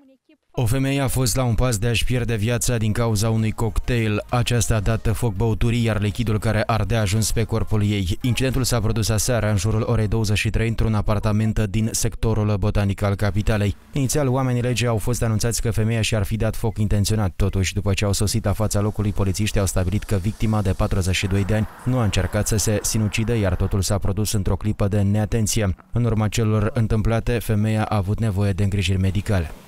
O femeie a fost la un pas de a-și pierde viața din cauza unui cocktail. Aceasta a dat foc băuturii, iar lichidul care ardea a ajuns pe corpul ei. Incidentul s-a produs aseară, în jurul orei 23, într-un apartament din sectorul botanic al capitalei. Inițial, oamenii legii au fost anunțați că femeia și-ar fi dat foc intenționat. Totuși, după ce au sosit la fața locului, polițiștii au stabilit că victima de 42 de ani nu a încercat să se sinucidă, iar totul s-a produs într-o clipă de neatenție. În urma celor întâmplate, femeia a avut nevoie de îngrijiri medicale.